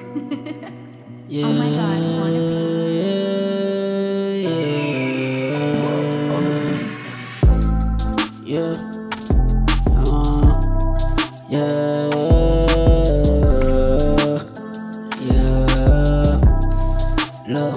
Yeah, Oh my god, wanna be. yeah, yeah, yeah. Look,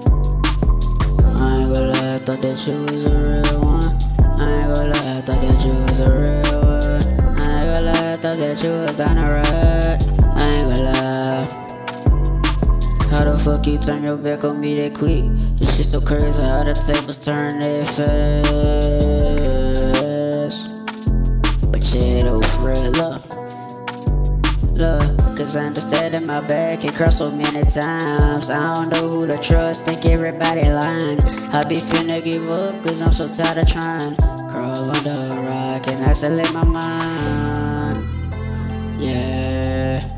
I ain't gonna lie, I thought that you was a real one. I ain't gonna lie, I thought that you was a real one. I ain't gonna lie, I thought that you was down the road. I ain't gonna lie. How the fuck you turn your back on me that quick? This shit so crazy, how the tables turn that fast. But shit, oh friend, look, cause I understand that my back can cross so many times. I don't know who to trust, think everybody lying. I be finna give up, cause I'm so tired of trying. Crawl under a rock and isolate my mind. Yeah,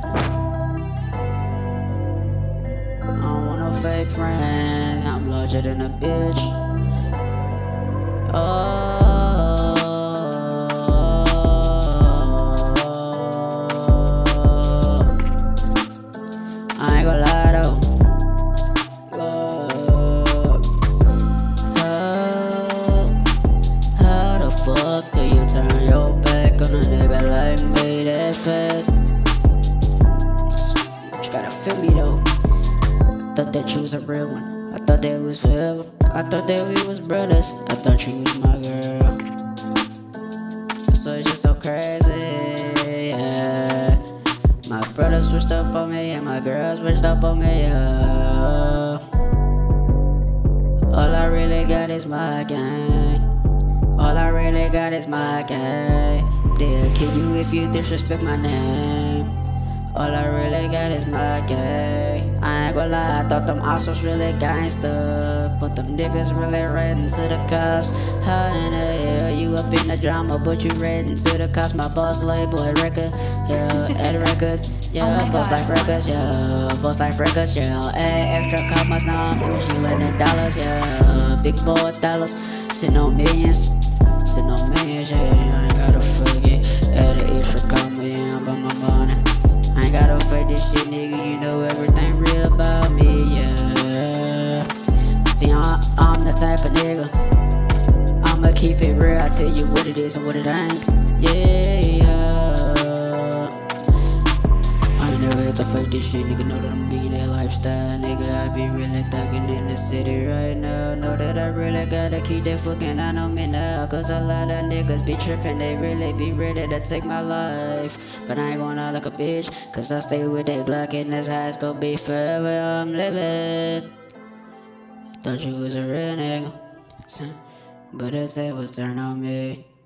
I don't want no fake friends, I'm larger than a bitch. Oh, I ain't gonna lie though. How the fuck do you turn your back on a nigga like me that fast? You gotta feel me though. I thought that you was a real one. I thought that we was forever. I thought that we was brothers. I thought you was my girl. So it's just so crazy, yeah. My brother switched up on me and my girl switched up on me, yeah. All I really got is my gang. All I really got is my gang. They'll kill you if you disrespect my name. All I really got is my gang. I ain't gonna lie, I thought them assholes really gangsta, but them niggas really ran to the cops. How in the hell you up in the drama, but you ran to the cops? My boss label at record, yeah, at records, yeah, Oh boss my like God. records, yeah, boss like records, yeah. Ay, extra commas now, I'm usually in dollars, yeah. Big boy dollars, sitting on millions, yeah. I ain't gotta forget, add an extra comma, yeah, I'm by my money. I ain't gotta fight this shit, nigga, you know everything real about me, yeah. See, I'm the type of nigga, I'ma keep it real, I tell you what it is and what it ain't, yeah. I ain't never had to fight this shit, nigga, know that I'm being that lifestyle, nigga. I be really thuggin' in the city right now. Know that I really gotta keep that fucking eye on me now, cause a lot of niggas be trippin', they really be ready to take my life. But I ain't going out like a bitch, cause I stay with that Glock and that's how it's gonna be forever I'm living. Thought you was a real nigga, but the tables turn on me.